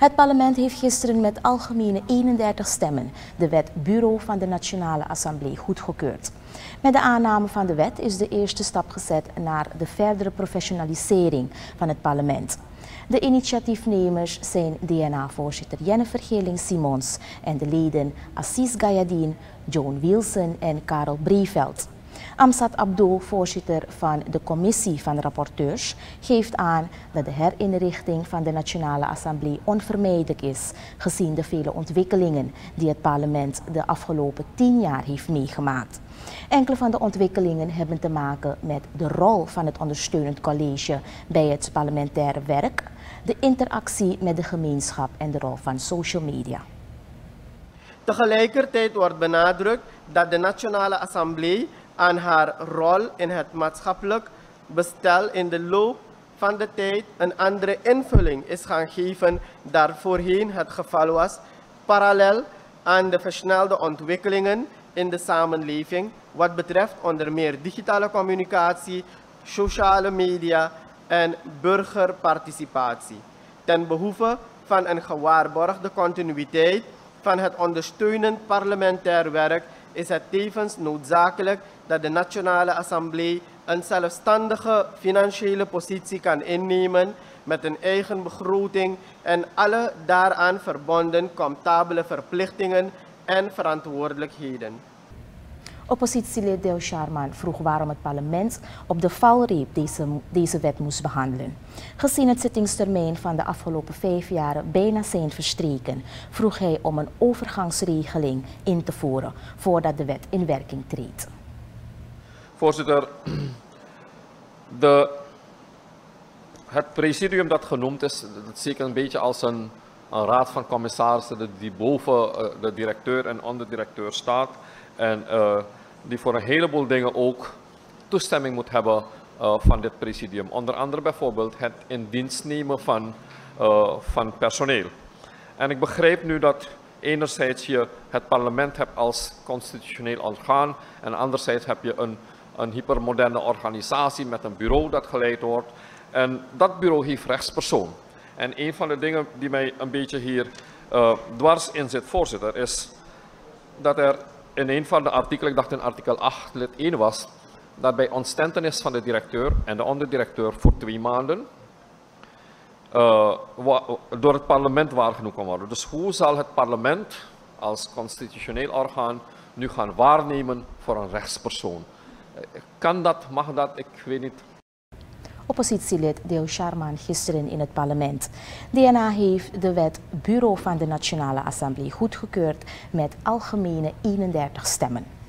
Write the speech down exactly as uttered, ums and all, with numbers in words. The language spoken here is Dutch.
Het parlement heeft gisteren met algemene eenendertig stemmen de wet Bureau van de Nationale Assemblée goedgekeurd. Met de aanname van de wet is de eerste stap gezet naar de verdere professionalisering van het parlement. De initiatiefnemers zijn D N A-voorzitter Jennifer Geerling-Simons en de leden Assis Gayadien, Joan Wilson en Karel Breveld. Amsat Abdo, voorzitter van de commissie van rapporteurs, geeft aan dat de herinrichting van de Nationale Assemblée onvermijdelijk is, gezien de vele ontwikkelingen die het parlement de afgelopen tien jaar heeft meegemaakt. Enkele van de ontwikkelingen hebben te maken met de rol van het ondersteunend college bij het parlementaire werk, de interactie met de gemeenschap en de rol van social media. Tegelijkertijd wordt benadrukt dat de Nationale Assemblée aan haar rol in het maatschappelijk bestel in de loop van de tijd een andere invulling is gaan geven dan voorheen het geval was, parallel aan de versnelde ontwikkelingen in de samenleving wat betreft onder meer digitale communicatie, sociale media en burgerparticipatie. Ten behoeve van een gewaarborgde continuïteit van het ondersteunend parlementair werk is het tevens noodzakelijk dat de Nationale Assemblée een zelfstandige financiële positie kan innemen met een eigen begroting en alle daaraan verbonden comptabele verplichtingen en verantwoordelijkheden. Oppositielid Deo Sharman vroeg waarom het parlement op de valreep deze, deze wet moest behandelen. Gezien het zittingstermijn van de afgelopen vijf jaar bijna zijn verstreken, vroeg hij om een overgangsregeling in te voeren voordat de wet in werking treedt. Voorzitter, de, het presidium dat genoemd is, dat zie ik een beetje als een, een raad van commissarissen die boven uh, de directeur en onderdirecteur staat. En uh, die voor een heleboel dingen ook toestemming moet hebben uh, van dit presidium. Onder andere bijvoorbeeld het in dienst nemen van, uh, van personeel. En ik begrijp nu dat enerzijds je het parlement hebt als constitutioneel orgaan en anderzijds heb je een, een hypermoderne organisatie met een bureau dat geleid wordt. En dat bureau heeft rechtspersoon. En een van de dingen die mij een beetje hier uh, dwars in zit, voorzitter, is dat er in een van de artikelen, ik dacht in artikel acht lid één was, dat bij ontstentenis van de directeur en de onderdirecteur voor twee maanden uh, door het parlement waargenomen kan worden. Dus hoe zal het parlement als constitutioneel orgaan nu gaan waarnemen voor een rechtspersoon? Kan dat, mag dat, ik weet niet. Oppositielid Deo Sharman gisteren in het parlement. D N A heeft de wet Bureau van de Nationale Assemblée goedgekeurd met algemene eenendertig stemmen.